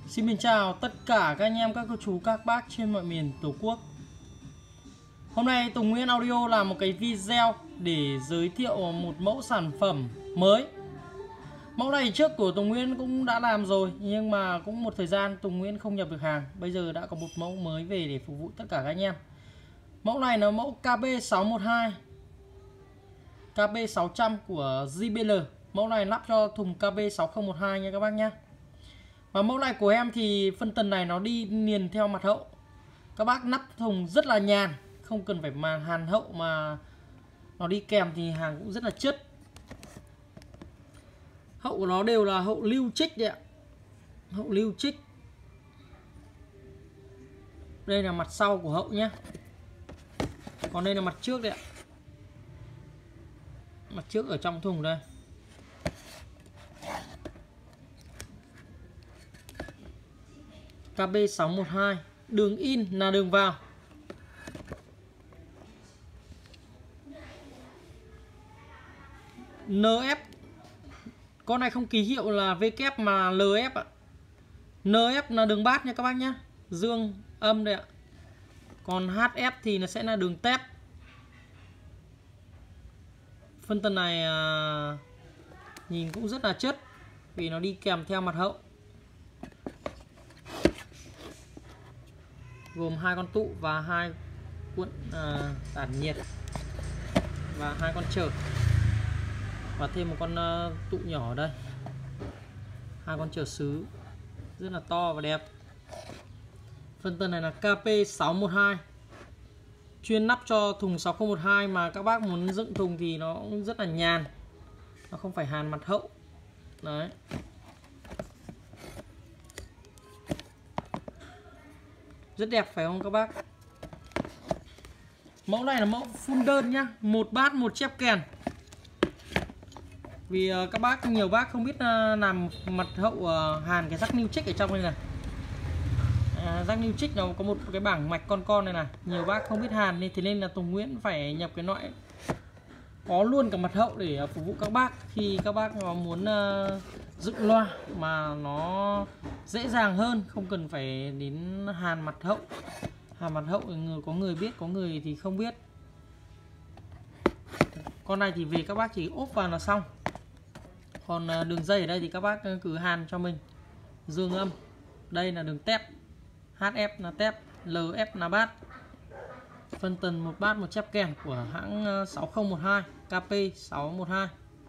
Xin chào tất cả các anh em, các cô chú, các bác trên mọi miền Tổ quốc. Hôm nay Tùng Nguyễn Audio làm một cái video để giới thiệu một mẫu sản phẩm mới. Mẫu này trước của Tùng Nguyễn cũng đã làm rồi, nhưng mà cũng một thời gian Tùng Nguyễn không nhập được hàng. Bây giờ đã có một mẫu mới về để phục vụ tất cả các anh em. Mẫu này là mẫu KB612 KB600 của JBL. Mẫu này lắp cho thùng KB6012 nha các bác nhé. Và mẫu này của em thì phân tần này nó đi liền theo mặt hậu. Các bác nắp thùng rất là nhàn, không cần phải mà hàn hậu, mà nó đi kèm thì hàng cũng rất là chất. Hậu của nó đều là hậu lưu trích đấy ạ. Hậu lưu trích. Đây là mặt sau của hậu nhé. Còn đây là mặt trước đấy ạ. Mặt trước ở trong thùng đây. KB612, đường in là đường vào. NF. Con này không ký hiệu là VK mà LF ạ. NF là đường bát nha các bác nhé. Dương âm đây ạ. Còn HF thì nó sẽ là đường tép. Phân tần này nhìn cũng rất là chất vì nó đi kèm theo mặt hậu. Gồm 2 con tụ và 2 cuộn tản nhiệt và 2 con trở, và thêm một con tụ nhỏ ở đây. 2 con trở sứ rất là to và đẹp. Phân tần này là KP612, chuyên nắp cho thùng 6012, mà các bác muốn dựng thùng thì nó cũng rất là nhàn, nó không phải hàn mặt hậu. Đấy. Rất đẹp phải không các bác? Mẫu này là mẫu full đơn nhá, 1 bát 1 chép kèn. Vì các bác, nhiều bác không biết làm mặt hậu hàn cái rắc niu trích ở trong đây này. Rắc niu trích nó có một cái bảng mạch con này này, nhiều bác không biết hàn nên thế nên là Tùng Nguyễn phải nhập cái loại có luôn cả mặt hậu để phục vụ các bác khi các bác muốn dựng loa mà nó dễ dàng hơn, không cần phải đến hàn mặt hậu. Hàn mặt hậu có người biết, có người thì không biết. Con này thì về các bác chỉ ốp vào là xong. Còn đường dây ở đây thì các bác cứ hàn cho mình. Dương âm. Đây là đường tép. HF là tép, LF là bát. Phân tần 1 bát 1 chép kèn của hãng 6012 KP612.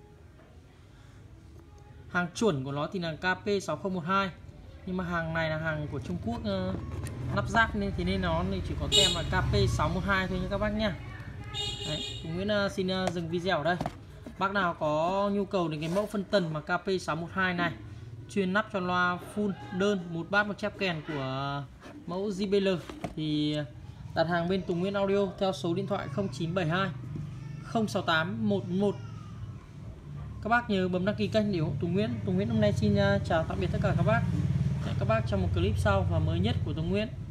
Hàng chuẩn của nó thì là KP6012, nhưng mà hàng này là hàng của Trung Quốc lắp ráp nên nó chỉ có tem là KP612 thôi nha các bác nha. Đấy, Tùng Nguyễn xin dừng video ở đây. Bác nào có nhu cầu đến cái mẫu phân tần mà KP612 này, chuyên lắp cho loa full đơn 1 bát 1 chép kèn của mẫu JBL thì đặt hàng bên Tùng Nguyễn Audio theo số điện thoại 0972 068 111. Các bác nhớ bấm đăng ký kênh để ủng hộ Tùng Nguyễn. Tùng Nguyễn hôm nay xin chào tạm biệt tất cả các bác. Hẹn các bác trong một clip sau và mới nhất của Tùng Nguyễn.